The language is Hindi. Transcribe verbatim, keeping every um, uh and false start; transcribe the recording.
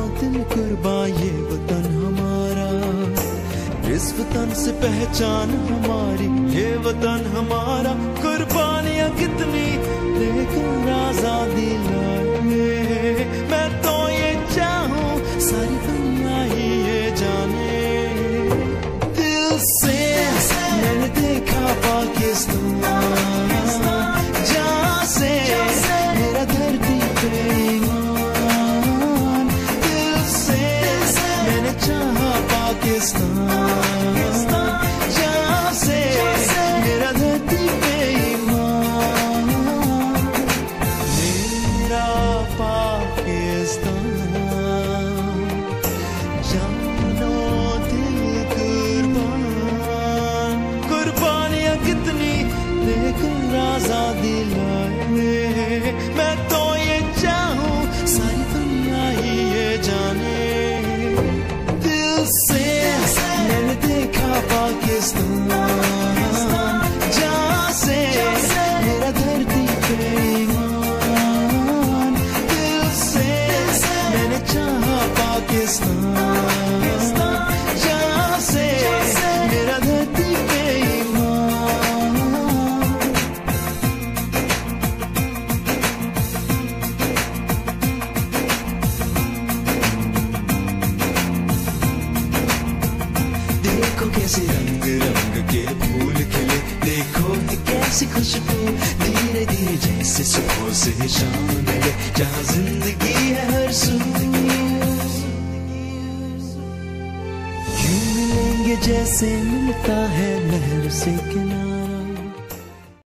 दिल कुर्बा ये वतन हमारा, इस वतन से पहचान हमारी, ये वतन हमारा। कुर्बानियां कितनी लेकर आजादी लाए, मैं तो ये चाहूं सारी दुनिया ही ये जाने। दिल से मैंने देखा पाकिस्तान, जहाँ से मेरा धरती पे ईमान। दिल से मैंने चाहा पाकिस्तान, जहाँ से मेरा धरती पे ईमान। मेरा पाकिस्तान, जानो दिल कुर्बान। कुर्बानियां कितनी लेकर आजादी लाए, मैं तो ये चाहूं सारी दुनिया ही ये जाने। दिल से मैंने देखा पाकिस्तान, जहाँ से मेरा धरती पे ईमान। दिल से मैंने चाहा पाकिस्तान, जहाँ से मेरा धरती पे ईमान। देखो कैसे रंग रंग के फूल खिले, देखो ये कैसी खुशबू धीरे धीरे जैसे सुबह से शाम मिले, जहाँ जिंदगी है हर सू। यूं मिलेंगे जैसे मिलता है लहर से किनारा,